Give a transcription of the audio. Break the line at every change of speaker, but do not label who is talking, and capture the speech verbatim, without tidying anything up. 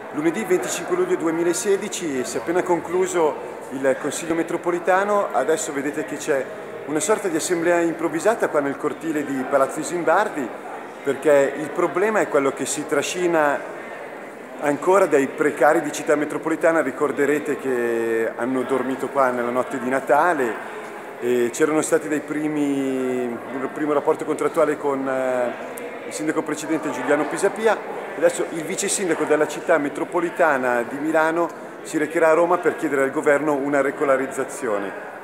Lunedì venticinque luglio duemilasedici si è appena concluso il Consiglio metropolitano, adesso vedete che c'è una sorta di assemblea improvvisata qua nel cortile di Palazzo Isimbardi, perché il problema è quello che si trascina ancora dai precari di Città Metropolitana. Ricorderete che hanno dormito qua nella notte di Natale e c'erano stati dei primi, un primo rapporto contrattuale con eh, il sindaco precedente Giuliano Pisapia. Adesso il vice sindaco della Città Metropolitana di Milano si recherà a Roma per chiedere al governo una regolarizzazione.